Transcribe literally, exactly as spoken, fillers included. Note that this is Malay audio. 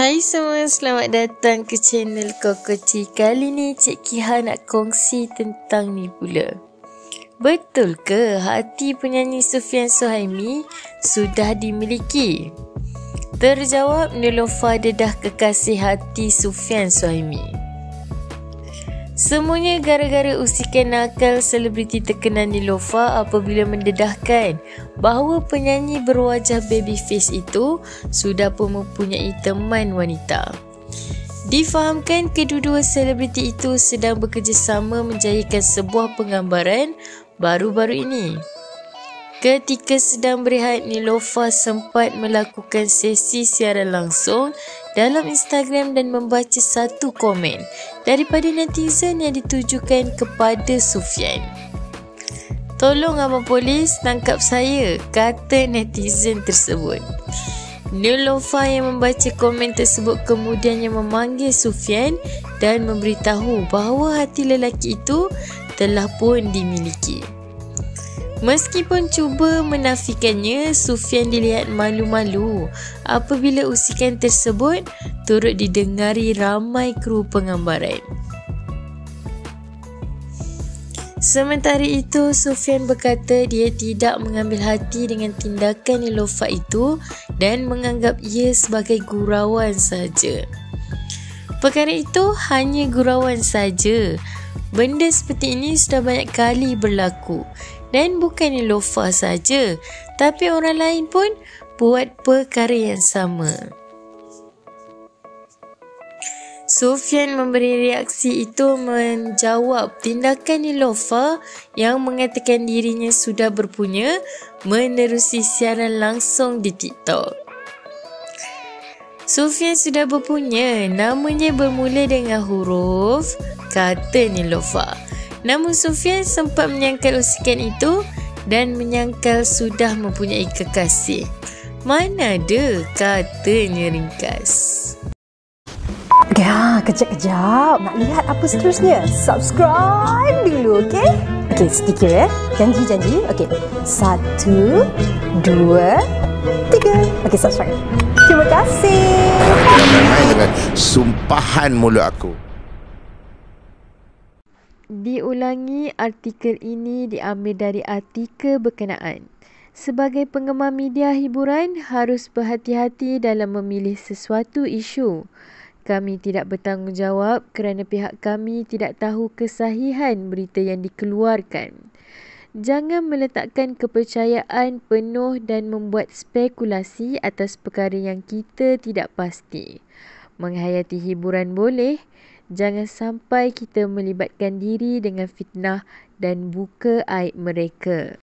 Hai semua, selamat datang ke channel Kokoci. Kali ni Cik Kiha nak kongsi tentang ni pula. Betul ke hati penyanyi Sufian Suhaimi sudah dimiliki? Terjawab, Niloufar dedah kekasih hati Sufian Suhaimi. Semuanya gara-gara usikan nakal selebriti terkenal Niloufar apabila mendedahkan bahawa penyanyi berwajah babyface itu sudah pun mempunyai teman wanita. Difahamkan kedua-dua selebriti itu sedang bekerjasama menjayakan sebuah penggambaran baru-baru ini. Ketika sedang berehat, Niloufar sempat melakukan sesi siaran langsung dalam Instagram dan membaca satu komen daripada netizen yang ditujukan kepada Sufian. "Tolong abang polis tangkap saya," kata netizen tersebut. Niloufar yang membaca komen tersebut kemudiannya memanggil Sufian dan memberitahu bahawa hati lelaki itu telah pun dimiliki. Meskipun cuba menafikannya, Sufian dilihat malu-malu apabila usikan tersebut turut didengari ramai kru penggambaran. Sementara itu, Sufian berkata dia tidak mengambil hati dengan tindakan Niloufar itu dan menganggap ia sebagai gurauan sahaja. Perkara itu hanya gurauan saja. Benda seperti ini sudah banyak kali berlaku. Dan bukan Niloufar saja, tapi orang lain pun buat perkara yang sama. Sufian memberi reaksi itu menjawab tindakan Niloufar yang mengatakan dirinya sudah berpunya menerusi siaran langsung di TikTok. Sufian sudah berpunya, namanya bermula dengan huruf, kata Niloufar. Namun Sufian sempat menyangkal usikan itu dan menyangkal sudah mempunyai kekasih. Mana ada, katanya ringkas. Okay, ha, kejap-kejap. Nak lihat apa seterusnya? Subscribe dulu, okey? Okey, sedikit ya. Janji-janji. Okey, satu, dua, tiga. Okey, subscribe. Terima kasih. Jangan main-main dengan sumpahan mulut aku. Diulangi, artikel ini diambil dari artikel berkenaan. Sebagai penggemar media hiburan, harus berhati-hati dalam memilih sesuatu isu. Kami tidak bertanggungjawab kerana pihak kami tidak tahu kesahihan berita yang dikeluarkan. Jangan meletakkan kepercayaan penuh dan membuat spekulasi atas perkara yang kita tidak pasti. Menghayati hiburan boleh, jangan sampai kita melibatkan diri dengan fitnah dan buka aib mereka.